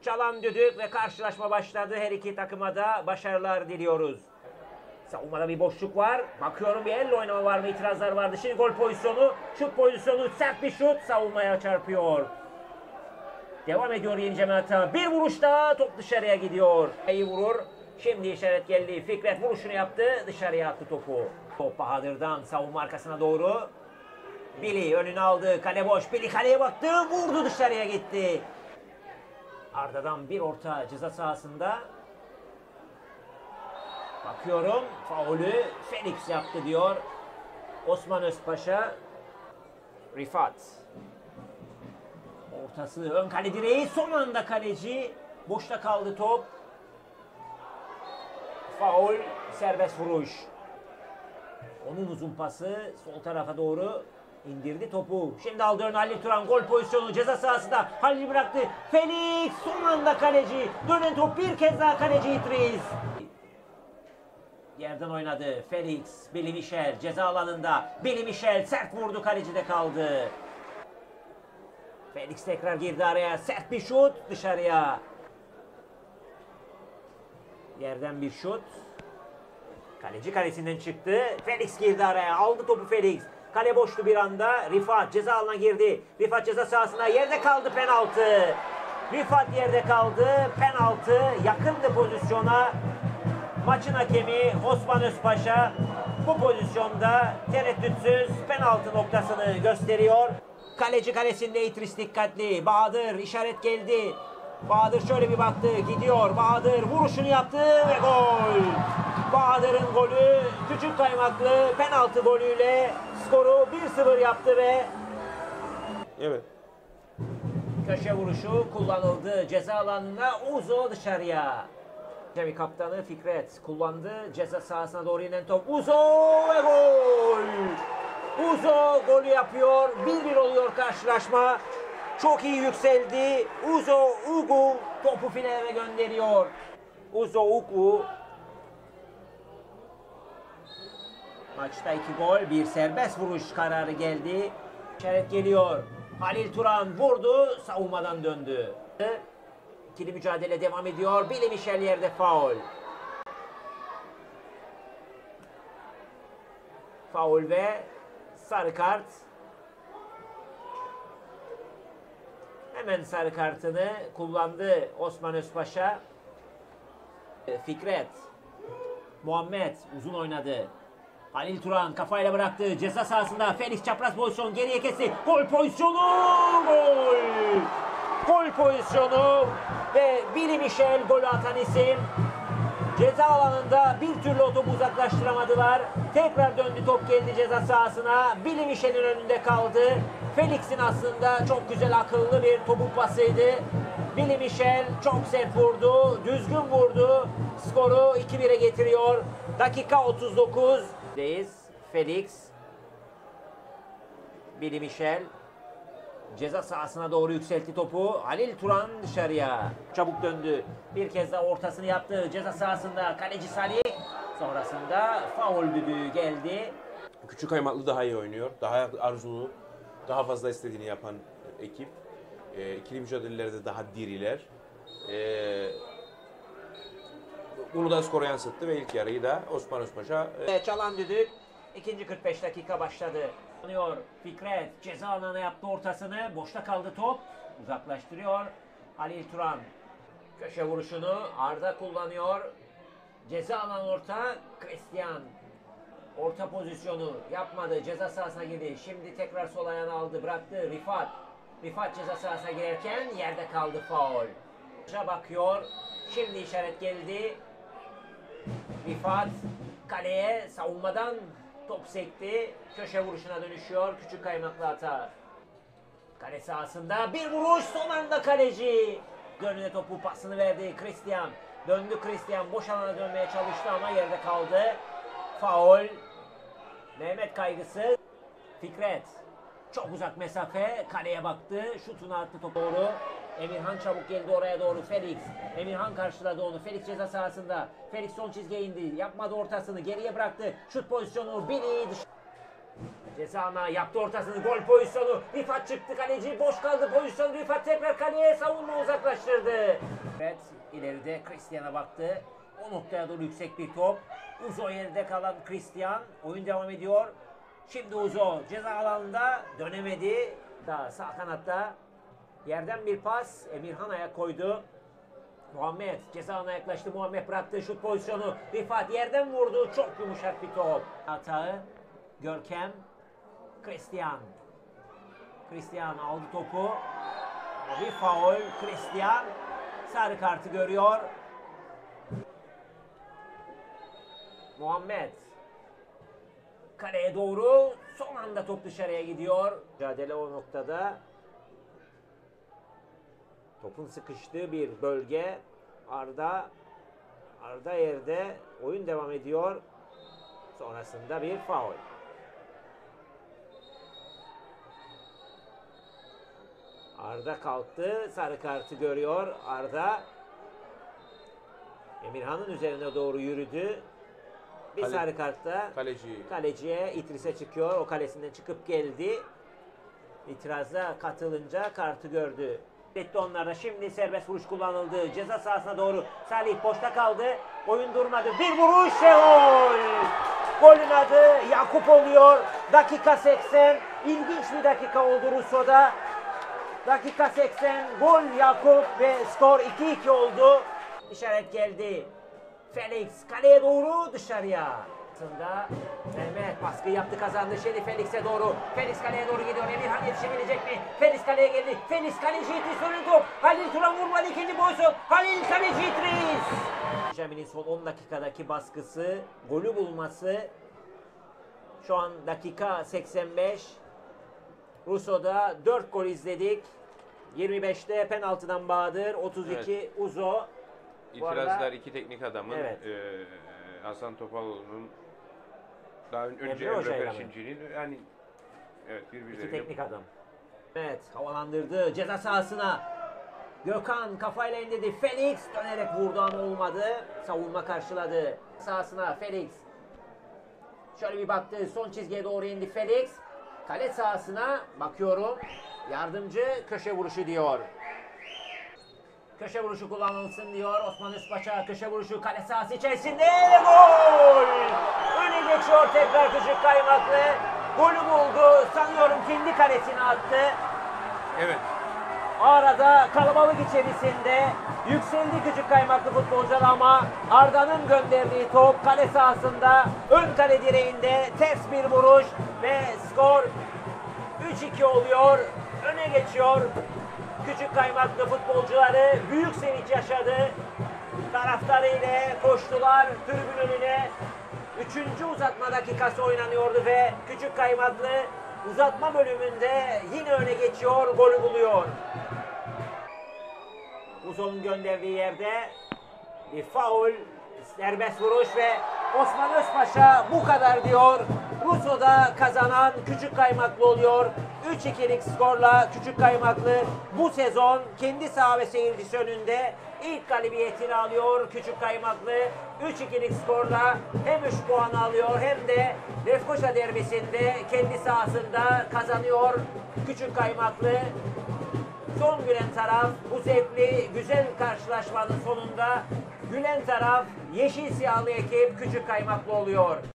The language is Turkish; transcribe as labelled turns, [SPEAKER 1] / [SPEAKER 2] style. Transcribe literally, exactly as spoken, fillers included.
[SPEAKER 1] Çalan düdük ve karşılaşma başladı. Her iki takıma da başarılar diliyoruz. Savunmada bir boşluk var. Bakıyorum bir elle oynama var mı? İtirazlar vardı. Şimdi gol pozisyonu. Şut pozisyonu. Sert bir şut. Savunmaya çarpıyor. Devam ediyor Yeniceme hata. Bir vuruş daha. Top dışarıya gidiyor. İyi vurur. Şimdi işaret geldi. Fikret vuruşunu yaptı. Dışarıya attı topu. Top Bahadır'dan savunma arkasına doğru. Billy önünü aldı. Kale boş. Billy kaleye baktı. Vurdu, dışarıya gitti. Arda'dan bir orta ceza sahasında. Bakıyorum. Faulü Felix yaptı diyor Osman Özpaşa. Rifat. Ortası ön kale direği. Son anda kaleci. Boşta kaldı top. Faul, serbest vuruş. Onun uzun pası sol tarafa doğru indirdi topu. Şimdi aldı ön Halil Turan, gol pozisyonu ceza sahasında. Halil bıraktı. Felix, son anda kaleci. Dönen top, bir kez daha kaleci İdris. Yerden oynadı Felix. Billy Michel ceza alanında. Billy Michel sert vurdu, kalecide kaldı. Felix tekrar girdi araya. Sert bir şut dışarıya. Yerden bir şut. Kaleci kalesinden çıktı. Felix girdi araya. Aldı topu Felix. Kale boştu bir anda. Rifat ceza alanına girdi. Rifat ceza sahasına, yerde kaldı, penaltı. Rifat yerde kaldı. Penaltı. Yakındı pozisyona. Maçın hakemi Osman Özpaşa bu pozisyonda tereddütsüz penaltı noktasını gösteriyor. Kaleci kalesinde İdris dikkatli. Bahadır, işaret geldi. Bahadır şöyle bir baktı, gidiyor. Bahadır vuruşunu yaptı ve gol. Bahadır'ın golü küçük kaymaklı penaltı golüyle skoru bir sıfır yaptı ve
[SPEAKER 2] evet.
[SPEAKER 1] Köşe vuruşu kullanıldı. Ceza alanına Uzo dışarıya. Cemi kaptanı Fikret kullandı. Ceza sahasına doğru inen top. Uzo ve gol. Uzo golü yapıyor. bir bir oluyor karşılaşma. Çok iyi yükseldi. Uzo Ugu topu fileye gönderiyor. Uzo Ugu. Maçta iki gol, bir serbest vuruş kararı geldi. İşaret geliyor. Halil Turan vurdu, savunmadan döndü. İkili mücadele devam ediyor. Billy Michel yerde, faul. Faul ve sarı kart. Hemen sarı kartını kullandı Osman Özpaşa. Fikret. Muhammed uzun oynadı. Halil Turan kafayla bıraktı. Ceza sahasında Felix çapraz pozisyon, geriye kesti. Gol pozisyonu! Gol! Gol pozisyonu ve Billy Michel golü atan isim. Ceza alanında bir türlü o topu uzaklaştıramadılar. Tekrar döndü, top geldi ceza sahasına. Billy Michel'in önünde kaldı. Felix'in aslında çok güzel, akıllı bir topuk pasıydı. Billy Michel çok sert vurdu, düzgün vurdu. Skoru iki bire getiriyor. Dakika otuz dokuz. Felix. Billy Michel ceza sahasına doğru yükseltti topu. Halil Turan dışarıya. Çabuk döndü. Bir kez daha ortasını yaptı. Ceza sahasında kaleci Salih. Sonrasında faul düdüğü geldi.
[SPEAKER 2] Küçük Kaymaklı daha iyi oynuyor. Daha arzulu, daha fazla istediğini yapan ekip. E, ikili mücadelelerde daha diriler. E, bunu da skora yansıttı ve ilk yarıyı da Osman Özpaşa...
[SPEAKER 1] E... Çalan düdük. İkinci kırk beş dakika başladı. Fikret ceza alanına yaptı ortasını. Boşta kaldı top. Uzaklaştırıyor. Halil Turan. Köşe vuruşunu Arda kullanıyor. Ceza alanı orta. Christian. Orta pozisyonu yapmadı. Ceza sahasına girdi. Şimdi tekrar sol ayağını aldı. Bıraktı. Rifat. Rifat ceza sahasına girerken yerde kaldı, faul. Bakıyor. Şimdi işaret geldi. Rifat kaleye savunmadan top sekti. Köşe vuruşuna dönüşüyor. Küçük kaymaklı hata. Kale sahasında bir vuruş, son anda kaleci. Önüne topu pasını verdi Christian. Döndü Christian. Boş alana dönmeye çalıştı ama yerde kaldı. Faul. Mehmet kaygısı. Fikret. Çok uzak mesafe. Kaleye baktı. Şutunu attı topu doğru. Emirhan çabuk geldi oraya doğru. Felix. Emirhan karşıladı onu. Felix ceza sahasında. Felix son çizgiye indi. Yapmadı ortasını. Geriye bıraktı. Şut pozisyonu. Billy dış... Ceza alanına yaptı ortasını, gol pozisyonu. Rifat çıktı, kaleci boş kaldı pozisyon. Rifat tekrar kaleye, savunma uzaklaştırdı. Evet, ileride Christian'a baktı. O noktaya doğru yüksek bir top. Uzo yerinde kalan Christian. Oyun devam ediyor. Şimdi Uzo ceza alanında dönemedi. Daha sağ kanatta yerden bir pas. Emirhan ayak koydu. Muhammed ceza alanına yaklaştı. Muhammed bıraktı şut pozisyonu. Rifat yerden vurdu. Çok yumuşak bir top. Hatağı Görkem. Christian. Christian aldı topu. Bir faul. Christian sarı kartı görüyor. Muhammed kaleye doğru, son anda top dışarıya gidiyor. Mücadele o noktada. Topun sıkıştığı bir bölge. Arda Arda yerde, oyun devam ediyor. Sonrasında bir faul. Arda kalktı, sarı kartı görüyor. Arda Emirhan'ın üzerine doğru yürüdü. Bir
[SPEAKER 2] Kale,
[SPEAKER 1] sarı kartla
[SPEAKER 2] kaleci.
[SPEAKER 1] kaleciye, İdris'e çıkıyor. O kalesinden çıkıp geldi. İtiraza katılınca kartı gördü. Etti onlarda. Şimdi serbest vuruş kullanıldı. Ceza sahasına doğru. Salih boşta kaldı. Oyun durmadı. Bir vuruş ve gol. Golün adı Yakup oluyor. Dakika seksen. İlginç bir dakika oldu Russo'da. Dakika seksen. Gol Yakup ve skor iki iki oldu. İşaret geldi. Felix kaleye doğru, dışarıya. Aslında Mehmet baskı yaptı, kazandı. Şimdi Felix'e doğru. Felix kaleye doğru gidiyor. Emirhan yetişebilecek mi? Felix kaleye geldi. Felix kaleci İdris önü top. Halil Turan vurmadı, ikinci pozisyon. Halil kaleci İdris. Cemil'in son on dakikadaki baskısı, golü bulması. Şu an dakika seksen beş. Russo'da dört gol izledik. yirmi beşte penaltıdan Bahadır, otuz iki
[SPEAKER 2] Evet.
[SPEAKER 1] Uzo.
[SPEAKER 2] İtirazlar
[SPEAKER 1] arada,
[SPEAKER 2] iki teknik adamın.
[SPEAKER 1] Evet.
[SPEAKER 2] Ee, Hasan Topaloğlu'nun daha ön- önce
[SPEAKER 1] Emre
[SPEAKER 2] Emre
[SPEAKER 1] Hoca'yla mı?
[SPEAKER 2] Perşinci'nin yani evet
[SPEAKER 1] İki
[SPEAKER 2] birbirleriyle
[SPEAKER 1] teknik adam. Evet, havalandırdı ceza sahasına. Gökhan kafayla indirdi. Felix dönerek vurdu ama olmadı. Savunma karşıladı. Sahasına Felix. Şöyle bir baktı. Son çizgiye doğru indi Felix. Kale sahasına bakıyorum. Yardımcı köşe vuruşu diyor. Köşe vuruşu kullanılsın diyor. Osman Özpaşa köşe vuruşu kale sahası içerisinde ve gol! Öne geçiyor tekrar Küçük Kaymaklı. Golü buldu. Sanıyorum kendi kalesine attı.
[SPEAKER 2] evet.
[SPEAKER 1] Arada kalabalık içerisinde yükseldi Küçük Kaymaklı futbolcular ama Arda'nın gönderdiği top kale sahasında ön kale direğinde ters bir vuruş ve skor üç iki oluyor. Öne geçiyor. Küçük Kaymaklı futbolcuları büyük sevinç yaşadı. Taraftarı ile koştular tribün önüne. Üçüncü uzatma dakikası oynanıyordu ve Küçük Kaymaklı uzatma bölümünde yine öne geçiyor, golü buluyor. Uzo'nun gönderdiği yerde bir faul, serbest vuruş ve Osman Özpaşa bu kadar diyor. Russo'da kazanan Küçük Kaymaklı oluyor. üç ikilik skorla Küçük Kaymaklı bu sezon kendi saha ve seyircisi önünde ilk galibiyetini alıyor. Küçük Kaymaklı üç ikilik skorla hem üç puan alıyor hem de Lefkoşa derbisinde kendi sahasında kazanıyor. Küçük Kaymaklı son gülen taraf, bu zevkli güzel karşılaşmanın sonunda gülen taraf yeşil siyahlı ekip Küçük Kaymaklı oluyor.